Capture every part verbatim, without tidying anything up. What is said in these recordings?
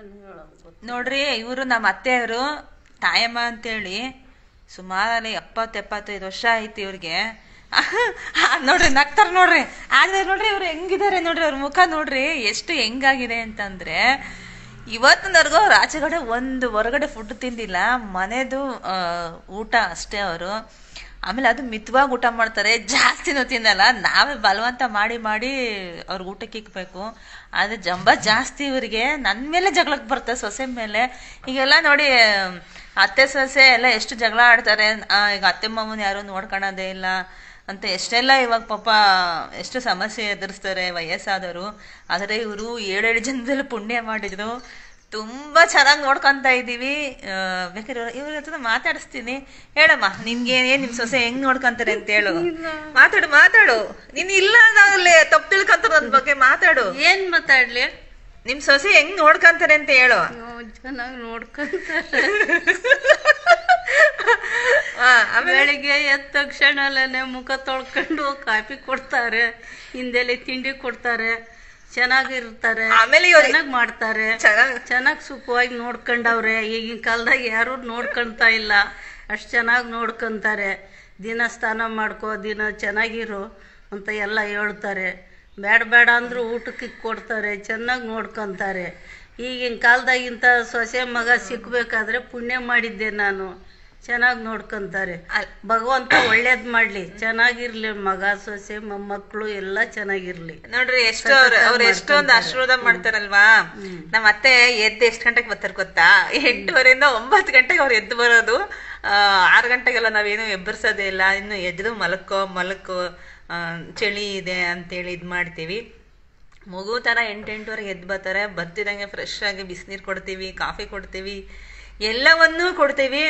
ನೋಡ್ರಿ ಇವರು ನಮ್ಮ ಅತ್ತೆಯವರು ತಾಯಮ್ಮ ಅಂತೇಳಿ ಸುಮಾರು ಎಪ್ಪತ್ತು ಎಪ್ಪತ್ತೈದು ವರ್ಷ ಐತಿ ಇವ್ರಿಗೆ. ನೋಡ್ರಿ ನಗ್ತಾರ ನೋಡ್ರಿ. ಆದ್ರೆ ನೋಡ್ರಿ ಇವ್ರು ಹೆಂಗಿದ್ದಾರೆ ನೋಡ್ರಿ, ಅವ್ರ ಮುಖ ನೋಡ್ರಿ ಎಷ್ಟು ಹೆಂಗಾಗಿದೆ ಅಂತಂದ್ರೆ ಇವತ್ತಿನವರೆಗೂ ಅವ್ರು ಆಚೆಗಡೆ ಒಂದು ಹೊರಗಡೆ ಫುಡ್ ತಿಂದಿಲ್ಲ, ಮನೆದು ಊಟ ಅಷ್ಟೇ ಅವರು. ಆಮೇಲೆ ಅದು ಮಿತವಾಗಿ ಊಟ ಮಾಡ್ತಾರೆ, ಜಾಸ್ತಿನೂ ತಿನ್ನಲ್ಲ. ನಾವೇ ಬಲವಂತ ಮಾಡಿ ಮಾಡಿ ಅವ್ರಿಗೆ ಊಟಕ್ಕೆ ಇಕ್ಬೇಕು. ಆದ್ರೆ ಜಂಬ ಜಾಸ್ತಿ ಇವರಿಗೆ. ನನ್ನ ಮೇಲೆ ಜಗಳಕ್ಕೆ ಬರ್ತದೆ, ಸೊಸೆ ಮೇಲೆ. ಈಗೆಲ್ಲ ನೋಡಿ ಅತ್ತೆ ಸೊಸೆ ಎಲ್ಲ ಎಷ್ಟು ಜಗಳ ಆಡ್ತಾರೆ. ಈಗ ಅತ್ತೆ ಮಾವನ್ ಯಾರು ನೋಡ್ಕೊಳೋದೇ ಇಲ್ಲ ಅಂತ ಎಷ್ಟೆಲ್ಲ ಇವಾಗ ಪಾಪ ಎಷ್ಟು ಸಮಸ್ಯೆ ಎದುರಿಸ್ತಾರೆ ವಯಸ್ಸಾದವರು. ಆದರೆ ಇವರು ಏಳೇಳು ಜನದಲ್ಲಿ ಪುಣ್ಯ ಮಾಡಿದ್ರು, ತುಂಬಾ ಚೆನ್ನಾಗಿ ನೋಡ್ಕೊಂತ ಇದ್ದೀವಿ. ಬೇಕಾದ್ರೆ ಇವ್ರ ಹತ್ರ ಮಾತಾಡಿಸ್ತೀನಿ. ಹೇಳಮ್ಮ, ನಿನ್ಗೆ ಏನ್ ನಿಮ್ ಸೊಸೆ ಹೆಂಗ್ ನೋಡ್ಕೊಂತಾರೆ ಅಂತ ಹೇಳು. ಮಾತಾಡು ಮಾತಾಡು. ನೀನ್ ಇಲ್ಲ ಅದಾಗಲೇ ತಪ್ಪು ತಿಳ್ಕೊಂತಾರ ನನ್ ಬಗ್ಗೆ. ಮಾತಾಡು. ಏನ್ ಮಾತಾಡ್ಲಿ? ನಿಮ್ ಸೊಸೆ ಹೆಂಗ್ ನೋಡ್ಕೊಂತಾರೆ ಅಂತ ಹೇಳು. ಚೆನ್ನಾಗಿ ನೋಡ್ಕೊಂತಾರೆ. ಬೆಳಿಗ್ಗೆ ಎದ್ದ ತಕ್ಷಣ ಅಲ್ಲೇ ಮುಖ ತೊಳ್ಕೊಂಡು ಕಾಫಿ ಕೊಡ್ತಾರೆ, ಹಿಂದೆಲೆ ತಿಂಡಿ ಕೊಡ್ತಾರೆ, ಚೆನ್ನಾಗಿರ್ತಾರೆ, ಆಮೇಲೆ ಚೆನ್ನಾಗಿ ಮಾಡ್ತಾರೆ, ಚೆನ್ನಾಗಿ ಸುಖವಾಗಿ ನೋಡ್ಕೊಂಡವ್ರೆ. ಈಗಿನ ಕಾಲದಾಗ ಯಾರು ನೋಡ್ಕೊಂತ ಇಲ್ಲ, ಅಷ್ಟು ಚೆನ್ನಾಗಿ ನೋಡ್ಕೊಂತಾರೆ. ದಿನ ಸ್ನಾನ ಮಾಡ್ಕೋ, ದಿನ ಚೆನ್ನಾಗಿರು ಅಂತ ಎಲ್ಲ ಹೇಳ್ತಾರೆ. ಬೇಡ ಬೇಡ ಅಂದ್ರೂ ಊಟಕ್ಕೆ ಕೊಡ್ತಾರೆ, ಚೆನ್ನಾಗಿ ನೋಡ್ಕೊಂತಾರೆ. ಈಗಿನ ಕಾಲದಾಗಿಂತ ಸೊಸೆ ಮಗ ಸಿಕ್ಬೇಕಾದ್ರೆ ಪುಣ್ಯ ಮಾಡಿದ್ದೆ ನಾನು. ಚೆನ್ನಾಗಿ ನೋಡ್ಕೊಂತಾರೆ. ಭಗವಂತ ಒಳ್ಳೇದ್ ಮಾಡ್ಲಿ, ಚೆನ್ನಾಗಿರ್ಲಿ. ಮಗ ಸೊಸೆ ಮೊಮ್ಮಕ್ಕಳು ಎಲ್ಲ ಚೆನ್ನಾಗಿರ್ಲಿ. ನೋಡ್ರಿ ಎಷ್ಟು ಅವ್ರು ಎಷ್ಟೊಂದು ಆಶೀರ್ವಾದ ಮಾಡ್ತಾರಲ್ವಾ. ನಮ್ಮ ಅತ್ತೆ ಎದ್ದು ಎಷ್ಟು ಗಂಟೆಗೆ ಬರ್ತಾರೆ ಗೊತ್ತಾ? ಎಂಟುವರೆಯಿಂದ ಒಂಬತ್ತು ಗಂಟೆಗೆ ಅವ್ರು ಎದ್ದು ಬರೋದು. ಆರು ಗಂಟೆಗೆಲ್ಲ ನಾವೇನು ಎಬ್ಬರ್ಸೋದೇ ಇಲ್ಲ. ಇನ್ನು ಎದ್ದು ಮಲಕ್ಕೋ ಮಲಕ್ಕೋ ಚಳಿ ಇದೆ ಅಂತೇಳಿ ಇದ್ ಮಾಡ್ತೀವಿ. ಮಗು ತರ ಎಂಟು ಎಂಟುವರೆಗೆ ಎದ್ದು ಬರ್ತಾರೆ. ಬರ್ತಿದಂಗೆ ಫ್ರೆಶ್ ಆಗಿ ಬಿಸಿನೀರು ಕೊಡ್ತೀವಿ, ಕಾಫಿ ಕೊಡ್ತೀವಿ, ಎಲ್ಲವನ್ನೂ ಕೊಡ್ತೀವಿ.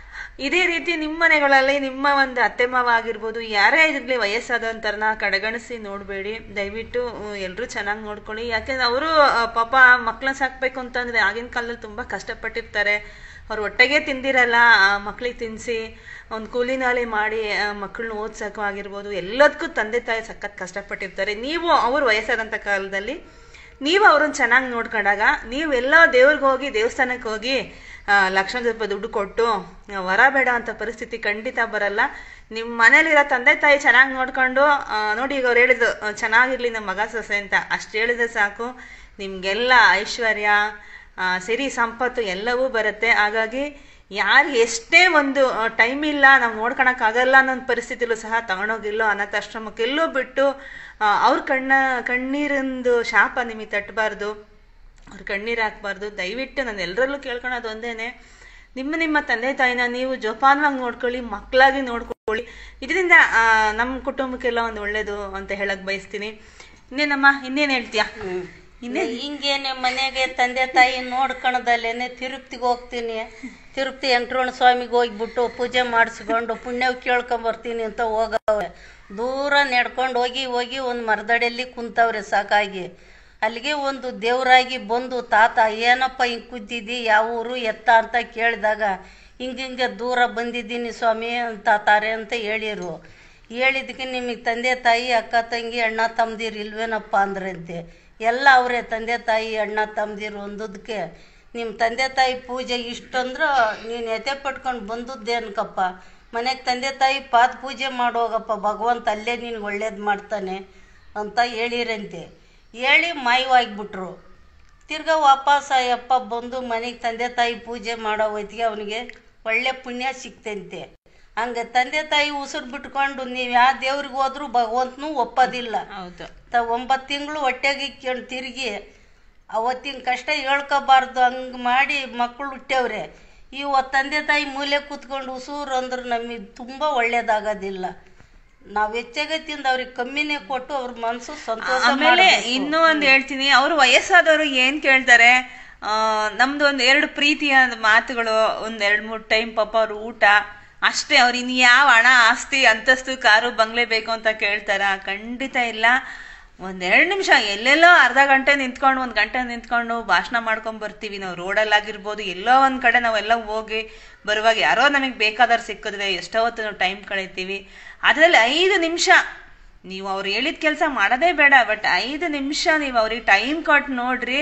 ಇದೇ ರೀತಿ ನಿಮ್ಮ ಮನೆಗಳಲ್ಲಿ ನಿಮ್ಮ ಒಂದು ಅತ್ತೆ ಮಾವ ಆಗಿರ್ಬೋದು, ಯಾರೇ ಇದ್ರಲ್ಲಿ ವಯಸ್ಸಾದಂತರನ್ನ ಕಡೆಗಣಿಸಿ ನೋಡ್ಬೇಡಿ. ದಯವಿಟ್ಟು ಎಲ್ರೂ ಚೆನ್ನಾಗಿ ನೋಡ್ಕೊಳ್ಳಿ. ಯಾಕೆಂದ್ರೆ ಅವರು ಪಾಪ ಮಕ್ಳನ್ನ ಸಾಕ್ಬೇಕು ಅಂತಂದ್ರೆ ಆಗಿನ ಕಾಲದಲ್ಲಿ ತುಂಬಾ ಕಷ್ಟಪಟ್ಟಿರ್ತಾರೆ. ಅವ್ರು ಹೊಟ್ಟೆಗೆ ತಿಂದಿರಲ್ಲ, ಮಕ್ಳಿಗೆ ತಿನ್ನಿಸಿ ಒಂದು ಕೂಲಿ ನಾಲಿ ಮಾಡಿ ಮಕ್ಕಳನ್ನ ಓದ್ಸೋಕೆ ಆಗಿರ್ಬೋದು, ಎಲ್ಲದಕ್ಕೂ ತಂದೆ ತಾಯಿ ಸಖತ್ ಕಷ್ಟಪಟ್ಟಿರ್ತಾರೆ. ನೀವು ಅವ್ರು ವಯಸ್ಸಾದಂಥ ಕಾಲದಲ್ಲಿ ನೀವು ಅವ್ರನ್ನ ಚೆನ್ನಾಗಿ ನೋಡ್ಕೊಂಡಾಗ ನೀವು ಎಲ್ಲ ದೇವ್ರಿಗೆ ಹೋಗಿ ದೇವಸ್ಥಾನಕ್ಕೆ ಹೋಗಿ ಲಕ್ಷಾಂತರ ರೂಪಾಯಿ ದುಡ್ಡು ಕೊಟ್ಟು ವರ ಬೇಡ ಅಂತ ಪರಿಸ್ಥಿತಿ ಖಂಡಿತ ಬರಲ್ಲ. ನಿಮ್ಮ ಮನೇಲಿರೋ ತಂದೆ ತಾಯಿ ಚೆನ್ನಾಗಿ ನೋಡ್ಕೊಂಡು ನೋಡಿ, ಈಗ ಅವ್ರು ಹೇಳಿದ್ರು ಚೆನ್ನಾಗಿರ್ಲಿ ನಮ್ಮ ಮಗ ಸೊಸೆ ಅಂತ, ಅಷ್ಟು ಹೇಳಿದ್ರೆ ಸಾಕು. ನಿಮ್ಗೆಲ್ಲ ಐಶ್ವರ್ಯ ಸಿರಿ ಸಂಪತ್ತು ಎಲ್ಲವೂ ಬರುತ್ತೆ. ಹಾಗಾಗಿ ಯಾರು ಎಷ್ಟೇ ಒಂದು ಟೈಮ್ ಇಲ್ಲ, ನಾವು ನೋಡ್ಕೊಳಕ್ ಆಗಲ್ಲ ಅನ್ನೋ ಪರಿಸ್ಥಿತಿಲೂ ಸಹ ತಗೊಂಡೋಗಿಲ್ಲೋ ಅನಾಥಾಶ್ರಮಕ್ಕೆಲ್ಲೋ ಬಿಟ್ಟು ಅವ್ರ ಕಣ್ಣ ಕಣ್ಣೀರಿಂದು ಶಾಪ ನಿಮಗೆ ತಟ್ಟಬಾರ್ದು, ಅವ್ರ ಕಣ್ಣೀರು ಹಾಕ್ಬಾರ್ದು. ದಯವಿಟ್ಟು ನಾನು ಎಲ್ಲರಲ್ಲೂ ಕೇಳ್ಕೊಳೋದು ಒಂದೇನೆ, ನಿಮ್ಮ ನಿಮ್ಮ ತಂದೆ ತಾಯಿನ ನೀವು ಜೋಪಾನವಾಗಿ ನೋಡ್ಕೊಳ್ಳಿ, ಮಕ್ಕಳಾಗಿ ನೋಡ್ಕೊಳ್ಳಿ. ಇದರಿಂದ ನಮ್ಮ ಕುಟುಂಬಕ್ಕೆಲ್ಲ ಒಂದು ಒಳ್ಳೇದು ಅಂತ ಹೇಳಕ್ ಬಯಸ್ತೀನಿ. ಇನ್ನೇನಮ್ಮ, ಇನ್ನೇನು ಹೇಳ್ತೀಯಾ? ಇನ್ನೇ ಹಿಂಗೇನೆ ಮನೆಗೆ ತಂದೆ ತಾಯಿ ನೋಡ್ಕೊಳದಲ್ಲೇನೆ ತಿರುಪ್ತಿಗೆ ಹೋಗ್ತೀನಿ. ತಿರುಪತಿ ವೆಂಕಟರಮಣ ಸ್ವಾಮಿಗೆ ಹೋಗ್ಬಿಟ್ಟು ಪೂಜೆ ಮಾಡಿಸ್ಕೊಂಡು ಪುಣ್ಯ ಕೇಳ್ಕೊಂಬರ್ತೀನಿ ಅಂತ ಹೋಗವ್ರೆ. ದೂರ ನಡ್ಕೊಂಡು ಹೋಗಿ ಹೋಗಿ ಒಂದು ಮರದಡಿಯಲ್ಲಿ ಕುಂತವ್ರೆ ಸಾಕಾಗಿ. ಅಲ್ಲಿಗೆ ಒಂದು ದೇವರಾಗಿ ಬಂದು, ತಾತ ಏನಪ್ಪ ಹಿಂಗೆ ಕೂತಿದ್ದಿ, ಯಾವ ಊರು ಎತ್ತ ಅಂತ ಕೇಳಿದಾಗ ಹಿಂಗಿಂಗೆ ದೂರ ಬಂದಿದ್ದೀನಿ ಸ್ವಾಮಿ ತಾತಾರೆ ಅಂತ ಹೇಳಿರು. ಹೇಳಿದಕ್ಕೆ ನಿಮಗೆ ತಂದೆ ತಾಯಿ ಅಕ್ಕ ತಂಗಿ ಅಣ್ಣ ತಮ್ಮದಿರು ಇಲ್ವೇನಪ್ಪ ಅಂದ್ರಂತೆ. ಎಲ್ಲ ಅವರೇ ತಂದೆ ತಾಯಿ ಅಣ್ಣ ತಮ್ಮದಿರು ಒಂದದಕ್ಕೆ ನಿಮ್ಮ ತಂದೆ ತಾಯಿ ಪೂಜೆ ಇಷ್ಟಂದ್ರೆ ನೀನು ಎದೆ ಪಟ್ಕೊಂಡು ಬಂದದ್ದೇ ಅನ್ಕಪ್ಪ. ಮನೆಗೆ ತಂದೆ ತಾಯಿ ಪಾದ ಪೂಜೆ ಮಾಡೋಗಪ್ಪ, ಭಗವಂತ ಅಲ್ಲೇ ನೀನು ಒಳ್ಳೇದು ಮಾಡ್ತಾನೆ ಅಂತ ಹೇಳಿರಂತೆ. ಹೇಳಿ ಮಾಯವಾಗಿಬಿಟ್ರು. ತಿರ್ಗಾ ವಾಪಸ್ ಅಯ್ಯಪ್ಪ ಬಂದು ಮನೆಗೆ ತಂದೆ ತಾಯಿ ಪೂಜೆ ಮಾಡೋ ಹೊತ್ತಿಗೆ ಅವನಿಗೆ ಒಳ್ಳೆ ಪುಣ್ಯ ಸಿಕ್ತಂತೆ. ಹಂಗೆ ತಂದೆ ತಾಯಿ ಉಸಿರು ಬಿಟ್ಕೊಂಡು ನೀವು ಯಾವ ದೇವ್ರಿಗೆ ಹೋದ್ರೂ ಭಗವಂತನೂ ಒಪ್ಪೋದಿಲ್ಲ. ಹೌದು. ತ ಒಂಬತ್ತು ತಿಂಗಳು ಹೊಟ್ಟೆಗೆ ಇಕ್ಕೊಂಡು ತಿರುಗಿ ಅವತ್ತಿನ ಕಷ್ಟ ಹೇಳ್ಕೋಬಾರ್ದು ಹಂಗೆ ಮಾಡಿ ಮಕ್ಕಳು ಹುಟ್ಟವ್ರೆ. ಇವ ತಂದೆ ತಾಯಿ ಮೂಲೆ ಕೂತ್ಕೊಂಡು ಉಸೂರು ಅಂದ್ರೆ ನಮಗೆ ತುಂಬ ಒಳ್ಳೇದಾಗೋದಿಲ್ಲ. ನಾವ್ ಹೆಚ್ಚಾಗೆ ತಿಂದು ಅವ್ರಿಗೆ ಕಮ್ಮಿನೇ ಕೊಟ್ಟು ಅವ್ರ ಮನಸ್ಸು ಸಂತೋಷ. ಆಮೇಲೆ ಇನ್ನೂ ಒಂದು ಹೇಳ್ತೀನಿ, ಅವ್ರು ವಯಸ್ಸಾದವರು ಏನ್ ಕೇಳ್ತಾರೆ, ಆ ನಮ್ದು ಒಂದ್ ಎರಡು ಪ್ರೀತಿಯ ಮಾತುಗಳು, ಒಂದ್ ಎರಡ್ ಮೂರ್ ಟೈಮ್ ಪಾಪ ಅವ್ರ ಊಟ ಅಷ್ಟೇ. ಅವ್ರು ಇನ್ ಯಾವ ಹಣ ಆಸ್ತಿ ಅಂತಸ್ತು ಕಾರು ಬಂಗ್ಲೆ ಬೇಕು ಅಂತ ಕೇಳ್ತಾರ? ಖಂಡಿತ ಇಲ್ಲ. ಒಂದೆರಡು ನಿಮಿಷ ಎಲ್ಲೆಲ್ಲೋ ಅರ್ಧ ಗಂಟೆ ನಿಂತ್ಕೊಂಡು ಒಂದ್ ಗಂಟೆ ನಿಂತ್ಕೊಂಡು ಭಾಷಣ ಮಾಡ್ಕೊಂಡ್ ಬರ್ತೀವಿ ನಾವು. ರೋಡಲ್ಲಿ ಆಗಿರ್ಬೋದು, ಎಲ್ಲೋ ಒಂದ್ ಕಡೆ ನಾವೆಲ್ಲ ಹೋಗಿ ಬರುವಾಗ ಯಾರೋ ನಮಗ್ ಬೇಕಾದವ್ರು ಸಿಕ್ಕಿದ್ರೆ ಎಷ್ಟೋ ಹೊತ್ತು ನಾವು ಟೈಮ್ ಕಳೀತೀವಿ. ಅದ್ರಲ್ಲಿ ಐದು ನಿಮಿಷ ನೀವು ಅವ್ರು ಹೇಳಿದ ಕೆಲಸ ಮಾಡೋದೇ ಬೇಡ, ಬಟ್ ಐದು ನಿಮಿಷ ನೀವು ಅವ್ರಿಗೆ ಟೈಮ್ ಕೊಟ್ಟು ನೋಡ್ರಿ,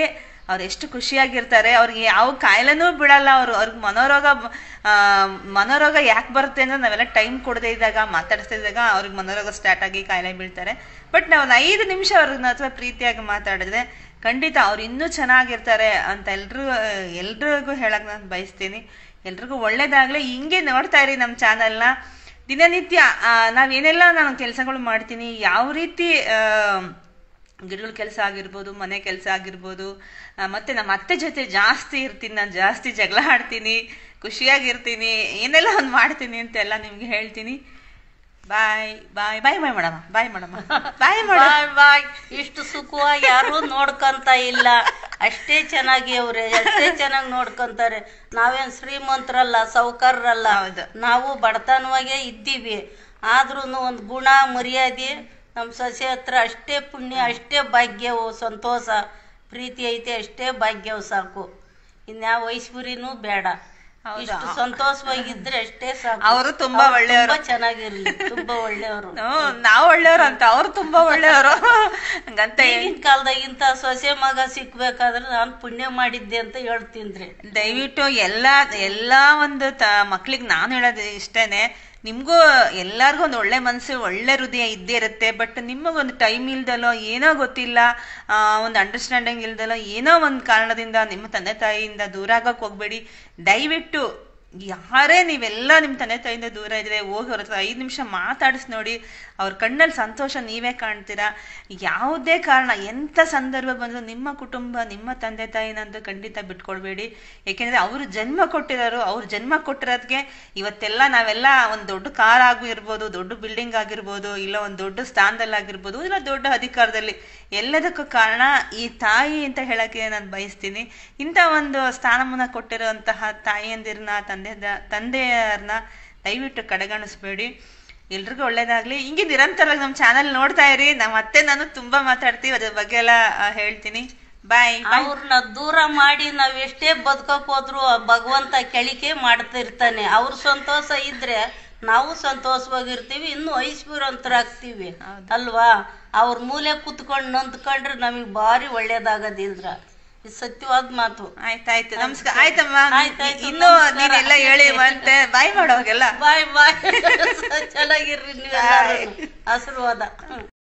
ಅವ್ರು ಎಷ್ಟು ಖುಷಿಯಾಗಿರ್ತಾರೆ. ಅವ್ರಿಗೆ ಯಾವ ಕಾಯಿಲೆನೂ ಬಿಡಲ್ಲ ಅವರು. ಅವ್ರಿಗೆ ಮನೋರೋಗ ಆ ಮನೋರೋಗ ಯಾಕೆ ಬರುತ್ತೆ ಅಂದ್ರೆ ನಾವೆಲ್ಲ ಟೈಮ್ ಕೊಡದೇ ಇದ್ದಾಗ ಮಾತಾಡಿಸ್ತಾ ಇದ್ದಾಗ ಅವ್ರಿಗೆ ಮನೋರೋಗ ಸ್ಟಾರ್ಟ್ ಆಗಿ ಕಾಯಿಲೆ ಬೀಳ್ತಾರೆ. ಬಟ್ ನಾವು ಒಂದು ಐದು ನಿಮಿಷ ಅವ್ರನ್ನ ಅಥವಾ ಪ್ರೀತಿಯಾಗಿ ಮಾತಾಡಿದ್ರೆ ಖಂಡಿತ ಅವ್ರು ಇನ್ನೂ ಚೆನ್ನಾಗಿರ್ತಾರೆ ಅಂತ ಎಲ್ರು ಎಲ್ರಿಗೂ ಹೇಳಕ್ ನಾನು ಬಯಸ್ತೀನಿ. ಎಲ್ರಿಗೂ ಒಳ್ಳೇದಾಗ್ಲಿ. ಹಿಂಗೆ ನೋಡ್ತಾ ಇರಿ ನಮ್ಮ ಚಾನಲ್ನ. ದಿನನಿತ್ಯ ನಾವೇನೆಲ್ಲ ನಾನು ಕೆಲಸಗಳು ಮಾಡ್ತೀನಿ, ಯಾವ ರೀತಿ ಗಿಡಗಳ ಕೆಲಸ ಆಗಿರ್ಬೋದು, ಮನೆ ಕೆಲಸ ಆಗಿರ್ಬೋದು, ಮತ್ತೆ ನಮ್ಮ ಅತ್ತೆ ಜೊತೆ ಜಾಸ್ತಿ ಇರ್ತೀನಿ, ನಾನು ಜಾಸ್ತಿ ಜಗಳ ಆಡ್ತೀನಿ, ಖುಷಿಯಾಗಿರ್ತೀನಿ, ಏನೆಲ್ಲ ಒಂದು ಮಾಡ್ತೀನಿ ಅಂತೆಲ್ಲ ನಿಮ್ಗೆ ಹೇಳ್ತೀನಿ. Bye bye bye bye madam bye madam bye bye bye. ಇಷ್ಟು ಸುಖವಾಗಿ ಯಾರು ನೋಡ್ಕೊಂತ ಇಲ್ಲ. ಅಷ್ಟೇ ಚೆನ್ನಾಗಿ ಅವ್ರೆ, ಅಷ್ಟೇ ಚೆನ್ನಾಗಿ ನೋಡ್ಕೊಂತಾರೆ. ನಾವೇನ್ ಶ್ರೀಮಂತರಲ್ಲ, ಸೌಕರ್ಯರಲ್ಲ, ನಾವು ಬಡತನವಾಗೇ ಇದ್ದೀವಿ. ಆದ್ರೂ ಒಂದು ಗುಣ ಮರ್ಯಾದೆ ನಮ್ಮ ಸೊಸೆ ಹತ್ರ ಅಷ್ಟೇ ಪುಣ್ಯ, ಅಷ್ಟೇ ಭಾಗ್ಯವು, ಸಂತೋಷ, ಪ್ರೀತಿ ಐತೆ, ಅಷ್ಟೇ ಭಾಗ್ಯವು ಸಾಕು. ಇನ್ಯಾವ ಐಶ್ವರ್ಯನೂ ಬೇಡ. ಇಷ್ಟು ಸಂತೋಷವಾಗಿದ್ರೆ ಅಷ್ಟೇ ಸಾಕು. ಅವರು ತುಂಬಾ ಒಳ್ಳೆಯವರು, ಚೆನ್ನಾಗಿರ್ಲಿ, ತುಂಬಾ ಒಳ್ಳೆಯವರು. ನಾವು ಒಳ್ಳೆಯವರು ಅಂತ, ಅವ್ರು ತುಂಬಾ ಒಳ್ಳೆಯವರು ಹಂಗಂತ. ಈಗಿನ ಕಾಲದಾಗ ಇಂತ ಸೊಸೆ ಮಗ ಸಿಕ್ಬೇಕಾದ್ರೆ ನಾನು ಪುಣ್ಯ ಮಾಡಿದ್ದೆ ಅಂತ ಹೇಳ್ತೀನಿ. ದಯವಿಟ್ಟು ಎಲ್ಲಾ ಎಲ್ಲಾ ಒಂದು ತ ಮಕ್ಳಿಗೆ ನಾನು ಹೇಳೋದು ಇಷ್ಟೇನೆ, ನಿಮ್ಗೂ ಎಲ್ಲಾರ್ಗು ಒಂದು ಒಳ್ಳೆ ಮನಸ್ಸು, ಒಳ್ಳೆ ಹೃದಯ ಇದ್ದೇ ಇರುತ್ತೆ. ಬಟ್ ನಿಮಗೊಂದು ಟೈಮ್ ಇಲ್ದಲೋ, ಏನೋ ಗೊತ್ತಿಲ್ಲ, ಆ ಒಂದು ಅಂಡರ್ಸ್ಟ್ಯಾಂಡಿಂಗ್ ಇಲ್ದಲೋ, ಏನೋ ಒಂದು ಕಾರಣದಿಂದ ನಿಮ್ಮ ತಂದೆ ತಾಯಿಯಿಂದ ದೂರ ಆಗಕ್ಕೆ ಹೋಗ್ಬೇಡಿ. ದಯವಿಟ್ಟು ಯಾರೇ ನೀವೆಲ್ಲ ನಿಮ್ಮ ತಂದೆ ತಾಯಿಯಿಂದ ದೂರ ಇದ್ರೆ ಹೋಗಿ ಅವ್ರ ಹತ್ರ ಐದು ನಿಮಿಷ ಮಾತಾಡಿಸ್ ನೋಡಿ. ಅವ್ರ ಕಣ್ಣಲ್ಲಿ ಸಂತೋಷ ನೀವೇ ಕಾಣ್ತೀರಾ. ಯಾವುದೇ ಕಾರಣ ಎಂಥ ಸಂದರ್ಭ ಬಂದರೂ ನಿಮ್ಮ ಕುಟುಂಬ, ನಿಮ್ಮ ತಂದೆ ತಾಯಿನಂತೂ ಖಂಡಿತ ಬಿಟ್ಕೊಡ್ಬೇಡಿ. ಏಕೆಂದ್ರೆ ಅವರು ಜನ್ಮ ಕೊಟ್ಟಿರೋರು, ಅವ್ರು ಜನ್ಮ ಕೊಟ್ಟಿರೋದಕ್ಕೆ ಇವತ್ತೆಲ್ಲ ನಾವೆಲ್ಲ ಒಂದು ದೊಡ್ಡ ಕಾರ್ ಆಗು ಇರ್ಬೋದು, ದೊಡ್ಡ ಬಿಲ್ಡಿಂಗ್ ಆಗಿರ್ಬೋದು, ಇಲ್ಲ ಒಂದು ದೊಡ್ಡ ಸ್ಥಾನದಲ್ಲಿ ಆಗಿರ್ಬೋದು, ಇಲ್ಲ ದೊಡ್ಡ ಅಧಿಕಾರದಲ್ಲಿ, ಎಲ್ಲದಕ್ಕೂ ಕಾರಣ ಈ ತಾಯಿ ಅಂತ ಹೇಳಕ್ಕೆ ನಾನು ಬಯಸ್ತೀನಿ. ಇಂಥ ಒಂದು ಸ್ಥಾನಮಾನ ಕೊಟ್ಟಿರುವಂತಹ ತಾಯಿಯಂದಿರನ್ನ, ತಂದೆ ತಂದೆಯರನ್ನ ದಯವಿಟ್ಟು ಕಡೆಗಣಿಸ್ಬೇಡಿ. ಎಲ್ರಿಗೂ ಒಳ್ಳೇದಾಗ್ಲಿ. ಹಿಂಗೆ ನಿರಂತರವಾಗಿ ನಮ್ಮ ಚಾನಲ್ ನೋಡ್ತಾ ಇರಿ. ನಮ್ಮ ಅತ್ತೆ ನಾನು ತುಂಬಾ ಮಾತಾಡ್ತೀವಿ, ಅದ್ರ ಬಗ್ಗೆ ಎಲ್ಲ ಹೇಳ್ತೀನಿ. ಬಾಯ್. ಅವ್ರನ್ನ ದೂರ ಮಾಡಿ ನಾವ್ ಎಷ್ಟೇ ಬದುಕಕ್ ಹೋದ್ರು ಭಗವಂತ ಕೆಳಿಕೆ ಮಾಡ್ತಿರ್ತಾನೆ. ಅವ್ರ ಸಂತೋಷ ಇದ್ರೆ ನಾವು ಸಂತೋಷವಾಗಿರ್ತೀವಿ, ಇನ್ನು ಐಶ್ವರ್ಯವಂತರಾಗ್ತೀವಿ ಅಲ್ವಾ. ಅವ್ರ ಮೂಲೆ ಕುತ್ಕೊಂಡು ನೊಂದ್ಕೊಂಡ್ರೆ ನಮಗ್ ಭಾರಿ ಒಳ್ಳೇದಾಗದಿಲ್ರ. ಇದು ಸತ್ಯವಾದ ಮಾತು. ಆಯ್ತಾಯ್ತು, ನಮಸ್ಕಾರ. ಆಯ್ತಮ್ಮ, ಇನ್ನು ನೀನೆಲ್ಲ ಹೇಳಿ ಮತ್ತೆ ಬಾಯ್ ಮಾಡೋವಾಗೆಲ್ಲ. ಬಾಯ್ ಬಾಯ್. ಚೆನ್ನಾಗಿರ್ರಿ ನೀವೆಲ್ಲ, ಆಶೀರ್ವಾದ.